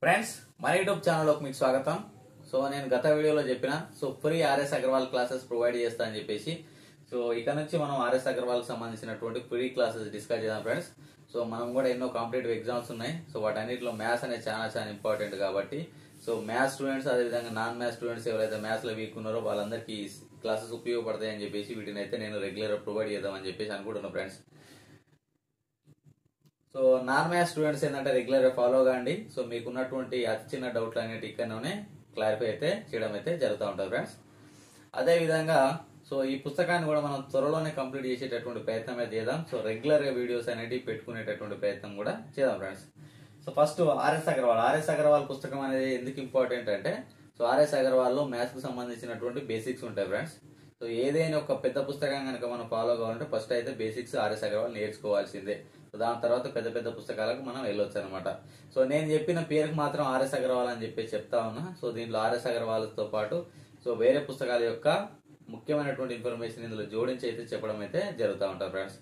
Friends మన YouTube ఛానల్లోకి మీకు స్వాగతం. సో నేను గత వీడియోలో చెప్పిన free RS Agarwal classes provide చేస్తా అని చెప్పేసి ఇక నుంచి మనం ఆర్ఎస్ అగర్వాల్ కి సంబంధించినటువంటి ఫ్రీ క్లాసెస్ డిస్కస్ చేద్దాం ఫ్రెండ్స్. మనం కూడా ఎన్నో కాంపిటేటివ్ ఎగ్జామ్స్ ఉన్నాయి. వాటన్నిటిలో మ్యాథ్స్ అనేది చాలా ఇంపార్టెంట్ కాబట్టి మ్యాథ్స్ స్టూడెంట్స్ అదేవిధంగా నాన్ మ్యాథ్స్ స్టూడెంట్స్ ఎవరైతే మ్యాథ్స్ లో వీక్ ఉన్నారో వాళ్ళందరికీ క్లాసెస్ ఉపయోగపడతాయి అని చెప్పేసి వీటిని అయితే నేను రెగ్యులర్ ప్రొవైడ్ చేద్దామని చెప్పేసి అనుకుంటున్నాను ఫ్రెండ్స్. నాన్ మ్యాథ్స్ స్టూడెంట్స్ ఏంటంటే రెగ్యులర్ గా ఫాలో కాండి. మీకున్నటువంటి అతి చిన్న డౌట్లు అనేవి ఇక్కడనే క్లారిఫై అయితే చేయడం అయితే జరుగుతూ ఉంటుంది ఫ్రెండ్స్. అదే విధంగా ఈ పుస్తకాన్ని కూడా మనం త్వరలోనే కంప్లీట్ చేసేటటువంటి ప్రయత్నం అయితే చేద్దాం. రెగ్యులర్ గా వీడియోస్ అనేవి పెట్టుకునేటటువంటి ప్రయత్నం కూడా చేద్దాం ఫ్రెండ్స్. ఫస్ట్ ఆర్ఎస్ అగర్వాల్ పుస్తకం అనేది ఎందుకు ఇంపార్టెంట్ అంటే ఆర్ఎస్ అగర్వాల్ లో మ్యాథ్స్ కు సంబంధించినటువంటి బేసిక్స్ ఉంటాయి ఫ్రెండ్స్. ఏదైనా ఒక పెద్ద పుస్తకం కనుక మనం ఫాలో కావాలంటే ఫస్ట్ అయితే బేసిక్స్ ఆర్ఎస్ అగర్వాల్ నేర్చుకోవాల్సిందే. దాని తర్వాత పెద్ద పెద్ద పుస్తకాలకు మనం వెళ్ళొచ్చు అనమాట. నేను చెప్పిన పేరుకు మాత్రం ఆర్ఎస్ అగర్వాల్ అని చెప్పి చెప్తా ఉన్నా. దీంట్లో ఆర్ఎస్ అగర్వాల్ తో పాటు వేరే పుస్తకాల యొక్క ముఖ్యమైనటువంటి ఇన్ఫర్మేషన్ ఇందులో జోడించి అయితే చెప్పడం అయితే జరుగుతూ ఉంటారు ఫ్రెండ్స్.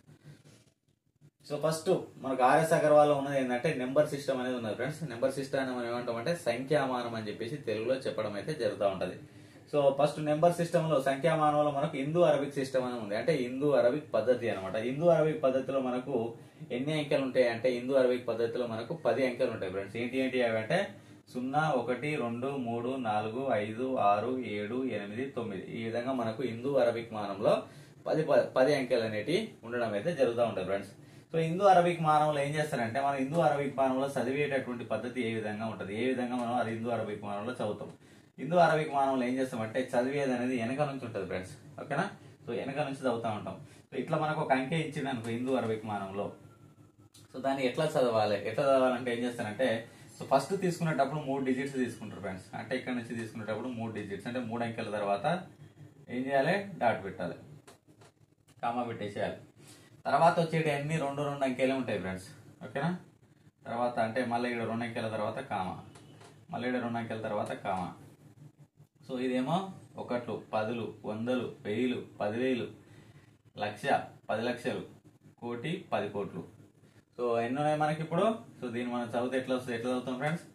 ఫస్ట్ మనకు ఆర్ఎస్ అగర్వాల్ లో ఉన్నది ఏంటంటే నెంబర్ సిస్టమ్ అనేది ఉన్నది ఫ్రెండ్స్. నెంబర్ సిస్టమ్ అని మనం ఏమంటామంటే సంఖ్యామానం అని చెప్పేసి తెలుగులో చెప్పడం అయితే జరుగుతూ ఉంటది. ఫస్ట్ నెంబర్ సిస్టమ్ లో సంఖ్యామానంలో మనకు హిందూ అరబిక్ సిస్టమ్ అని ఉంది. అంటే హిందూ అరబిక్ పద్ధతి అనమాట. హిందూ అరబిక్ పద్ధతిలో మనకు ఎన్ని అంకెలు ఉంటాయి అంటే హిందూ అరబిక్ పద్ధతిలో మనకు 10 అంకెలు ఉంటాయి ఫ్రెండ్స్. ఏంటి అవి అంటే 0, 1, 2, 3, 4, 5, 6, 7, 8, 9 ఈ విధంగా మనకు హిందూ అరబిక్ మానంలో 10 అంకెలు అనేటివి ఉండడం అయితే జరుగుతూ ఉంటాయి ఫ్రెండ్స్. హిందూ అరబిక్ మానంలో ఏం చేస్తారంటే మనం హిందూ అరబిక్ మానంలో చదివేటటువంటి పద్ధతి ఏ విధంగా ఉంటుంది, ఏ విధంగా మనం అది హిందూ అరబిక్ మానంలో చదువుతాం. హిందూ అరబిక్ మానంలో ఏం చేస్తామంటే చదివేది అనేది వెనక నుంచి ఉంటుంది ఫ్రెండ్స్. ఓకేనా? వెనక నుంచి చదువుతూ ఉంటాం. ఇట్లా మనకు ఒక అంకె ఇచ్చింది అనుకో హిందూ అరబిక్ మానంలో. దాన్ని ఎట్లా చదవాలంటే ఏం చేస్తారంటే ఫస్ట్ తీసుకునేటప్పుడు 3 డిజిట్స్ తీసుకుంటారు ఫ్రెండ్స్. అంటే ఇక్కడ నుంచి తీసుకునేటప్పుడు 3 డిజిట్స్ అంటే 3 అంకెల తర్వాత ఏం చేయాలి, డాట్ పెట్టాలి, కామా పెట్టేసేయాలి. తర్వాత వచ్చేటి అన్ని 2 అంకెలే ఉంటాయి ఫ్రెండ్స్. ఓకేనా? తర్వాత అంటే మళ్ళీ ఇక్కడ 2 అంకెల తర్వాత కామా, మళ్ళీ ఇక్కడ 2 అంకెల తర్వాత కామా. ఇదేమో 1, 10, 100, 1000, 10,000, లక్ష, 10 లక్షలు, కోటి, 10 కోట్లు. ఎన్ని ఉన్నాయి మనకి ఇప్పుడు? దీన్ని మనం చదివితే ఎట్లా చదువుతాం ఫ్రెండ్స్?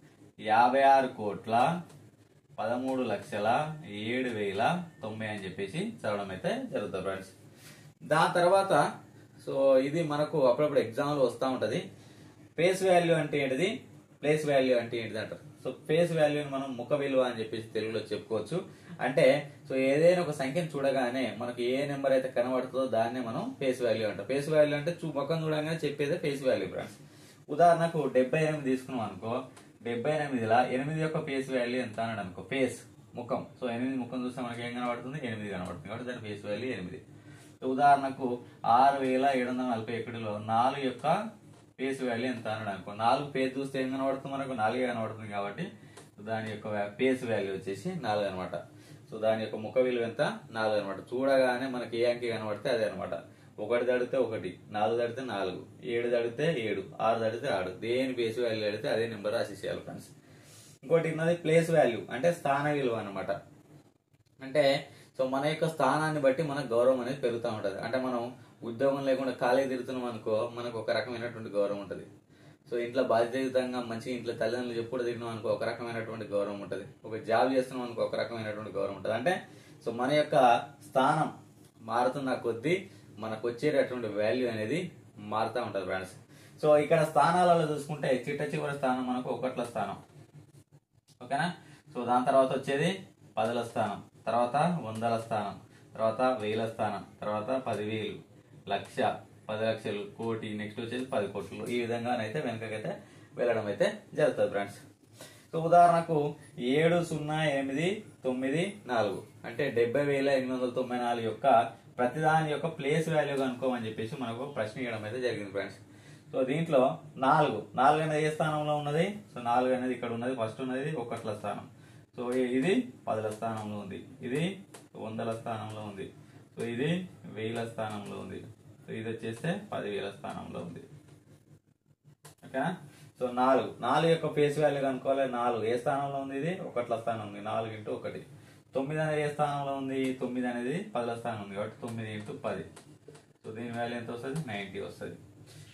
56,13,07,090 అని చెప్పేసి చదవడం అయితే జరుగుతుంది ఫ్రెండ్స్. దాని తర్వాత ఇది మనకు అప్పుడప్పుడు ఎగ్జామ్ లో వస్తూ ఉంటది. ఫేస్ వాల్యూ అంటే ఏంటిది, ప్లేస్ వాల్యూ అంటే ఏంటిది అంటారు. ఫేస్ వాల్యూని మనం ముఖ విలువ అని చెప్పేసి తెలుగులో చెప్పుకోవచ్చు. అంటే ఏదైనా ఒక సంఖ్యను చూడగానే మనకు ఏ నెంబర్ అయితే కనబడుతుందో దాన్నే మనం ఫేస్ వాల్యూ అంటాం. ఫేస్ వాల్యూ అంటే ముఖం చూడగానే చెప్పేదే ఫేస్ వాల్యూ ఫ్రెండ్స్. ఉదాహరణకు 78 తీసుకున్నాం అనుకో, 78లో 8 యొక్క ఫేస్ వాల్యూ ఎంత అన్నాడు అనుకో, ఫేస్ ముఖం. 8 ముఖం చూస్తే మనకి ఏం కనబడుతుంది, 8 కనబడుతుంది కాబట్టి దాని ఫేస్ వాల్యూ 8. ఉదాహరణకు 6,741లో 4 యొక్క ఫేస్ వాల్యూ ఎంత అన్నాడు అనుకో, 4 ఫేస్ చూస్తే ఏం కనబడుతుంది మనకు, 4 కనబడుతుంది కాబట్టి దాని యొక్క ఫేస్ వాల్యూ వచ్చేసి 4 అనమాట. దాని యొక్క ముఖ విలువ ఎంత, 4 అనమాట. చూడగానే మనకి ఏ అంకె కనబడితే అదే అనమాట. 1 తడితే 1, 4 తడితే 4, 7 తడితే 7, 6 తడితే 6. దేని ఫేస్ వాల్యూ అడిగితే అదే నెంబర్ రాసేసేయాలి ఫ్రెండ్స్. ఇంకోటి ఉన్నది ప్లేస్ వాల్యూ అంటే స్థాన విలువ అనమాట. అంటే మన యొక్క స్థానాన్ని బట్టి మనకు గౌరవం అనేది పెరుగుతూ ఉంటది. అంటే మనం ఉద్యోగం లేకుండా ఖాళీ తిరుగుతున్నాం అనుకో మనకు ఒక రకమైనటువంటి గౌరవం ఉంటది. ఇంట్లో బాధ్యతయుతంగా మంచిగా ఇంట్లో తల్లిదండ్రులు చెప్పుడు తిరిగినాం అనుకో ఒక రకమైనటువంటి గౌరవం ఉంటది. ఒక జాబ్ చేస్తున్నాం అనుకో ఒక రకమైనటువంటి గౌరవం ఉంటది. అంటే మన యొక్క స్థానం మారుతున్న కొద్దీ మనకు వచ్చేటటువంటి వాల్యూ అనేది మారుతూ ఉంటది ఫ్రెండ్స్. ఇక్కడ స్థానాలలో చూసుకుంటే చిట్ట చివరి స్థానం మనకు 1ల స్థానం. ఓకేనా? దాని తర్వాత వచ్చేది 10ల స్థానం, తర్వాత 100ల స్థానం, తర్వాత 1000ల స్థానం, తర్వాత 10,000, లక్ష, 10 లక్షలు, కోటి, నెక్స్ట్ వచ్చేసి 10 కోట్లు. ఈ విధంగానైతే వెనకకైతే వెళ్ళడం అయితే జరుగుతుంది ఫ్రెండ్స్. ఉదాహరణకు 7,0,8,9,4 అంటే 70,894 యొక్క ప్రతిదాని యొక్క ప్లేస్ వాల్యూ కనుక్కోమని చెప్పేసి మనకు ప్రశ్న ఇవ్వడం అయితే జరిగింది ఫ్రెండ్స్. దీంట్లో 4 అనేది ఏ స్థానంలో ఉన్నది? 4 అనేది ఇక్కడ ఉన్నది, ఫస్ట్ ఉన్నది 1ల స్థానం. ఇది 10ల స్థానంలో ఉంది, ఇది 100ల స్థానంలో ఉంది, ఇది 1000ల స్థానంలో ఉంది, ఇది వచ్చేస్తే 10,000ల స్థానంలో ఉంది. ఓకేనా? 4 యొక్క ఫేస్ వాల్యూ కనుక్కోవాలి. 4 ఏ స్థానంలో ఉంది? ఇది 1ల స్థానం ఉంది, 4 × 1. 9 అనేది ఏ స్థానంలో ఉంది? 9 అనేది 10ల స్థానం ఉంది కాబట్టి 9 × 10. దీని వాల్యూ ఎంత వస్తుంది? 90 వస్తుంది.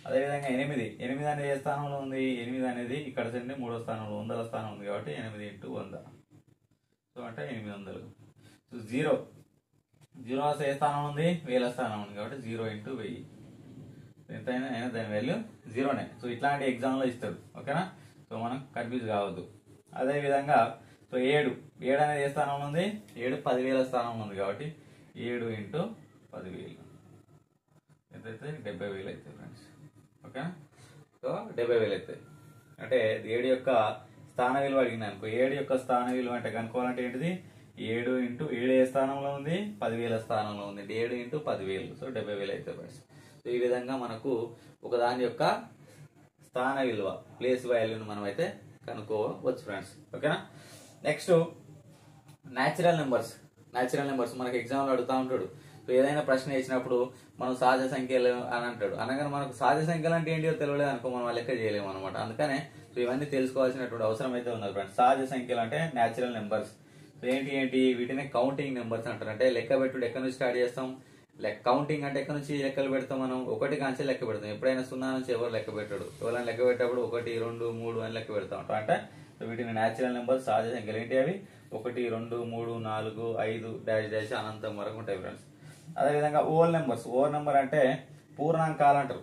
అదేవిధంగా 8 అనేది ఏ స్థానంలో ఉంది? 8 అనేది ఇక్కడ నుండి 3వ స్థానంలో 100ల స్థానం ఉంది కాబట్టి 8 ఇంటూ 100, సో అంటే 800. సో 0 అసలు ఏ స్థానం ఉంది? 1000 స్థానం ఉంది కాబట్టి 0 ఇంటూ 1000, ఎంతైనా అయినా దాని వాల్యూ 0నే. సో ఇట్లాంటి ఎగ్జామ్లో ఇస్తారు, ఓకేనా? సో మనం కన్ఫ్యూజ్ కావద్దు. అదేవిధంగా సో 7 అనేది ఏ స్థానంలో ఉంది? 7 10,000 స్థానంలో ఉంది కాబట్టి 7 ఇంటూ 10,000 ఎంతైతే? 70,000 అవుతుంది ఫ్రెండ్స్, ఓకేనా? సో 70,000 అవుతుంది. అంటే 7 యొక్క స్థాన విలువ అడిగింది అనుకో, 7 యొక్క స్థాన విలువ అంటే కనుక్కోవాలంటే ఏంటిది? 7 ఇంటూ 7 ఏ స్థానంలో ఉంది? 10,000 స్థానంలో ఉంది. 7 ఇంటూ 10,000, సో 70,000 అవుతుంది ఫ్రెండ్స్. సో ఈ విధంగా మనకు ఒక దాని యొక్క స్థాన విలువ, ప్లేస్ వాల్యూని మనం అయితే కనుక్కోవచ్చు ఫ్రెండ్స్, ఓకేనా? నెక్స్ట్ న్యాచురల్ నెంబర్స్ మనకి ఎగ్జామ్లో అడుగుతూ ఉంటాడు. సో ఏదైనా ప్రశ్న వేసినప్పుడు మనం సహజ సంఖ్యలు అని అంటాడు. అనగానే మనకు సహజ సంఖ్యలు అంటే ఏంటో తెలియలేదు అనుకో, మనం లెక్క చేయలేము అనమాట. అందుకనే సో ఇవన్నీ తెలుసుకోవాల్సినటువంటి అవసరం అయితే ఉన్నది ఫ్రెండ్స్. సహజ సంఖ్యలు అంటే న్యాచురల్ నెంబర్స్. సో ఏంటి వీటిని కౌంటింగ్ నెంబర్స్ అంటారు. అంటే లెక్క పెట్టుడు ఎక్కడి నుంచి స్టార్ట్ చేస్తాం? కౌంటింగ్ అంటే ఎక్కడి నుంచి లెక్కలు పెడతాం? మనం 1 కాంచే లెక్క పెడతాం. ఎప్పుడైనా 0 నుంచి ఎవరు లెక్క పెట్టాడు? ఎవరైనా లెక్క పెట్టేటప్పుడు 1 2 3 అని లెక్క పెడతా ఉంటాం. అంటే వీటిని న్యాచురల్ నెంబర్స్, సహజ సంఖ్యలు. ఏంటి అవి? 1 2 3 4 5 డాష్ డాష్ అనంతం వరకు ఉంటాయి ఫ్రెండ్స్. అదేవిధంగా ఓల్ నెంబర్ అంటే పూర్ణాంకాలు అంటారు.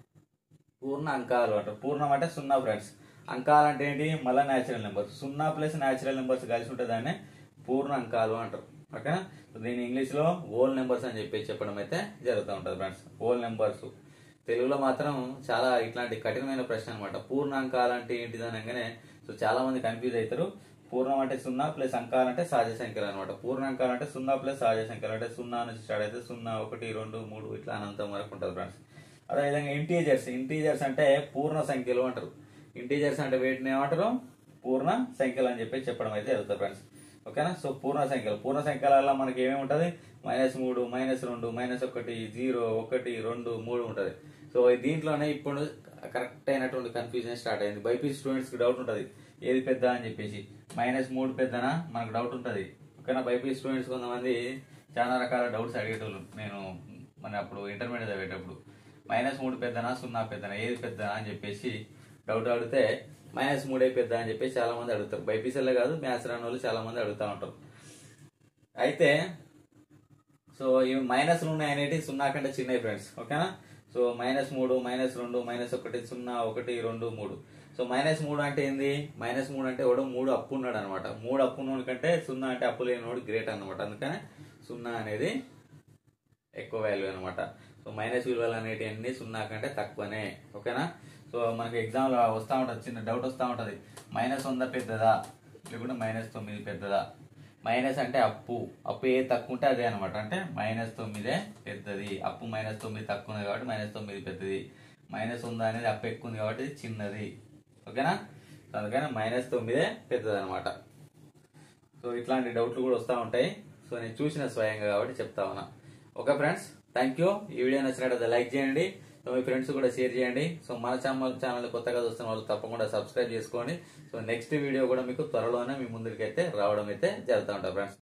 పూర్ణం అంటే 0 ఫ్రెండ్స్. అంకాలు అంటే ఏంటి? మళ్ళీ natural numbers. 0 plus natural numbers కలిసి ఉంటే దాన్ని పూర్ణాంకాలు అంటారు, ఓకేనా? దీని ఇంగ్లీష్ లో ఓల్ నెంబర్స్ అని చెప్పడం అయితే జరుగుతూ ఉంటుంది ఫ్రెండ్స్. ఓల్ నెంబర్స్ తెలుగులో మాత్రం చాలా ఇట్లాంటి కఠినమైన ప్రశ్న అనమాట. పూర్ణాంకాలు అంటే ఏంటిది అనగానే సో చాలా మంది కన్ఫ్యూజ్ అవుతారు. పూర్ణం అంటే 0 ప్లస్ అంకాలు అంటే సహజ సంఖ్యలు అనమాట. పూర్ణాంకాలు అంటే 0 ప్లస్ సహజ సంఖ్యలు అంటే 0 నుంచి స్టార్ట్ అయితే 0 1 2 3 ఇట్లా అనంతం వరకు ఉంటుంది ఫ్రెండ్స్. అదేవిధంగా ఇంటీజర్స్ అంటే పూర్ణ సంఖ్యలు అంటారు. ఇంటీజర్స్ అంటే వీటిని ఏమంటారు? పూర్ణ సంఖ్యలు అని చెప్పడం అయితే జరుగుతుంది ఫ్రెండ్స్, ఓకేనా? సో పూర్ణ సంఖ్యల మనకి ఏమేమి ఉంటుంది? -3 -2 -1 0 1 2 3 ఉంటుంది. సో దీంట్లోనే ఇప్పుడు కరెక్ట్ అయినటువంటి కన్ఫ్యూజన్ స్టార్ట్ అయింది. బైపీసీ స్టూడెంట్స్ కి డౌట్ ఉంటుంది, ఏది పెద్ద అని చెప్పేసి. -3 పెద్దనా మనకు డౌట్ ఉంటుంది, ఓకేనా? బైపీసీ స్టూడెంట్స్ కొంతమంది చాలా రకాల డౌట్స్ అడిగేటోళ్ళు. నేను మన అప్పుడు ఇంటర్మీడియట్ చదివేటప్పుడు -3 పెద్దనా 0 పెద్దనా ఏది పెద్దనా అని చెప్పేసి డౌట్ అడిగితే -3 పెద్ద అని చెప్పేసి చాలా మంది అడుగుతారు. బైపీసీలే కాదు, మ్యాథ్స్ రాని వాళ్ళు చాలా మంది అడుగుతూ ఉంటారు. అయితే సో ఇవి మైనస్లు ఉన్నాయి అనేవి 0 కంటే చిన్నవి ఫ్రెండ్స్, ఓకేనా? సో -3 -2 -1 0 1 2 3. సో -3 అంటే ఏంది? -3 అంటే ఎవడో 3 అప్పు ఉన్నాడు అనమాట. 3 అప్పు ఉన్నోడి కంటే 0 అంటే అప్పు లేనివాడు గ్రేట్ అనమాట. అందుకనే 0 అనేది ఎక్కువ వాల్యూ అనమాట. సో మైనస్ విలువలు అనేవి అన్ని 0 కంటే తక్కువనే, ఓకేనా? సో మనకి ఎగ్జామ్ లో వస్తూ ఉంటుంది, చిన్న డౌట్ వస్తూ ఉంటుంది, -100 పెద్దదా లేకుంటే -9 పెద్దదా? మైనస్ అంటే అప్పు ఏ తక్కువ ఉంటే అదే అనమాట. అంటే -9 పెద్దది, అప్పు -9 తక్కువ ఉంది కాబట్టి -9 పెద్దది. -100 అనేది అప్పు ఎక్కువ ఉంది కాబట్టి చిన్నది, ఓకేనా? అందుకని -9 పెద్దది అనమాట. సో ఇట్లాంటి డౌట్లు కూడా వస్తూ ఉంటాయి. సో నేను చూసిన స్వయంగా కాబట్టి చెప్తా ఉన్నా. Okay friends, thank you. ఈ వీడియో నచ్చినట్లయితే లైక్ చేయండి, సో మీ ఫ్రెండ్స్ కూడా షేర్ చేయండి. సో మన ఛానల్ కొత్తగా చూస్తున్న వాళ్ళు తప్పకుండా సబ్స్క్రైబ్ చేసుకోండి. సో నెక్స్ట్ వీడియో కూడా మీకు త్వరలోనే మీ ముందుకైతే రావడం అయితే జరుగుతూ ఉంటాయి ఫ్రెండ్స్.